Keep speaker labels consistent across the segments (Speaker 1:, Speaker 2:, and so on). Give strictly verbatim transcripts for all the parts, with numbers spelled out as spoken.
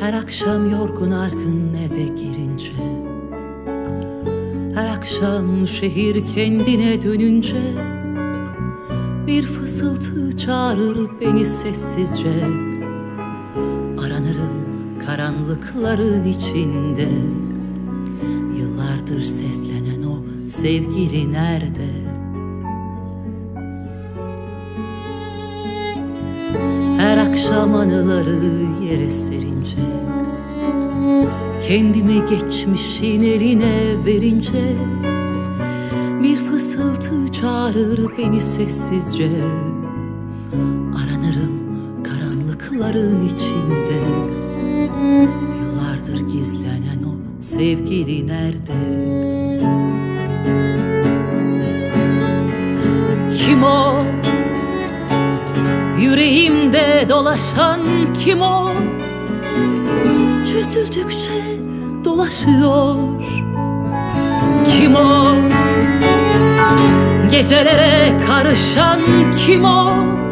Speaker 1: Her akşam yorgun argın eve girince, her akşam şehir kendine dönünce, bir fısıltı çağırır beni sessizce. Aranırım karanlıkların içinde, yıllardır seslenen o sevgili nerede? Her akşam anıları yere serince, kendimi geçmişin eline verince, bir fısıltı çağırır beni sessizce. Aranırım karanlıkların içinde, yıllardır gizlenen o sevgili nerede? Kim o? Yüreğimde dolaşan kim o? Çözüldükçe dolaşıyor. Kim o? Gecelere karışan kim o?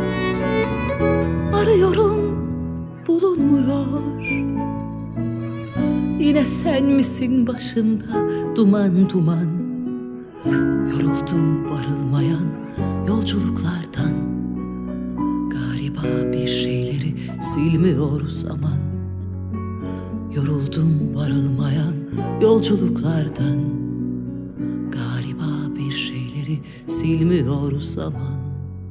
Speaker 1: Arıyorum, bulunmuyor. Yine sen misin başımda duman duman? Yoruldum varılmayan yolculuklardan. Galiba bir şeyleri silmiyor zaman. Yoruldum varılmayan yolculuklardan. Galiba bir şeyleri silmiyor zaman.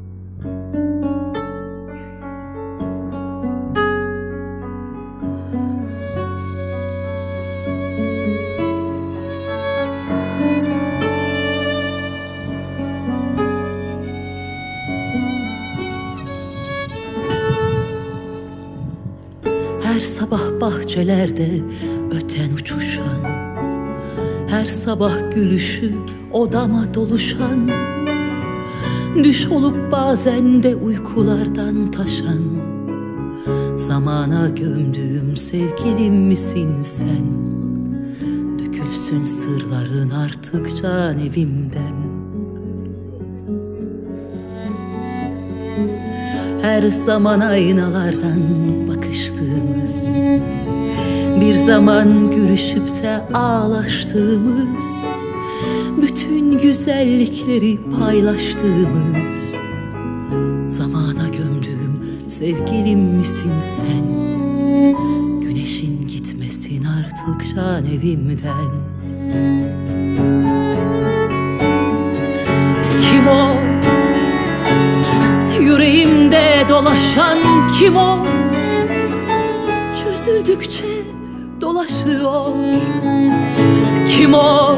Speaker 1: Her sabah bahçelerde öten uçuşan, her sabah gülüşü odama doluşan, düş olup bazen de uykulardan taşan, zamana gömdüğüm sevgilim misin sen? Dökülsün sırların artık can evimden. Her zaman aynalardan bakıştığımız, bir zaman gülüşüp de ağlaştığımız, bütün güzellikleri paylaştığımız, zamana gömdüğüm sevgilim misin sen? Güneşin gitmesin artık can evimden. Kim o? Yüreğimde dolaşan kim o? Çözüldükçe dolaşıyor. Kim o?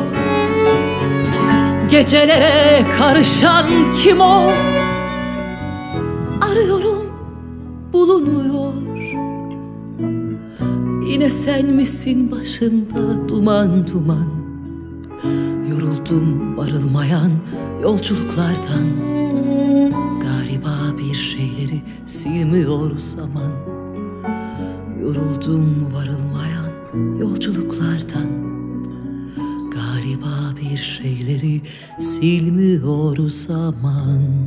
Speaker 1: Gecelere karışan kim o? Arıyorum, bulunmuyor. Yine sen misin başımda duman duman? Yoruldum varılmayan yolculuklardan. Galiba bir şeyleri silmiyor zaman. Yoruldum varılmayan yolculuklardan. Galiba bir şeyleri silmiyor zaman.